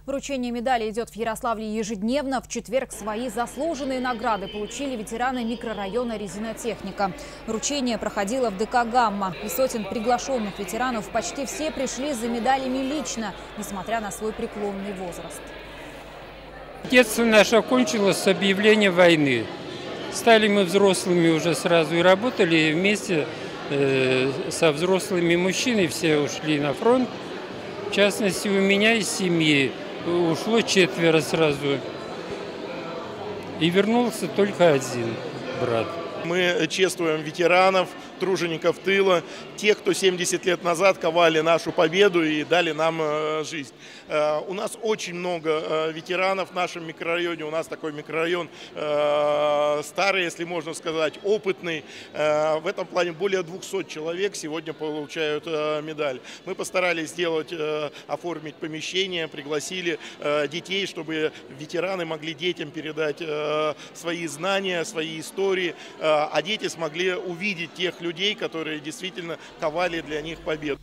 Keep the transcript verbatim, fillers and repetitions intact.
Вручение медали идет в Ярославле ежедневно. В четверг свои заслуженные награды получили ветераны микрорайона «Резинотехника». Вручение проходило в ДК «Гамма». Из сотен приглашенных ветеранов почти все пришли за медалями лично, несмотря на свой преклонный возраст. Детство наше окончилось с объявления войны. Стали мы взрослыми уже сразу и работали вместе э, со взрослыми мужчинами. Все ушли на фронт. В частности, у меня из семьи ушло четверо сразу. И вернулся только один брат. Мы чествуем ветеранов, тружеников тыла, тех, кто семьдесят лет назад ковали нашу победу и дали нам жизнь. У нас очень много ветеранов в нашем микрорайоне. У нас такой микрорайон старый, если можно сказать, опытный. В этом плане более двухсот человек сегодня получают медаль. Мы постарались сделать, оформить помещение, пригласили детей, чтобы ветераны могли детям передать свои знания, свои истории, а дети смогли увидеть тех людей, которые действительно ковали для них победу.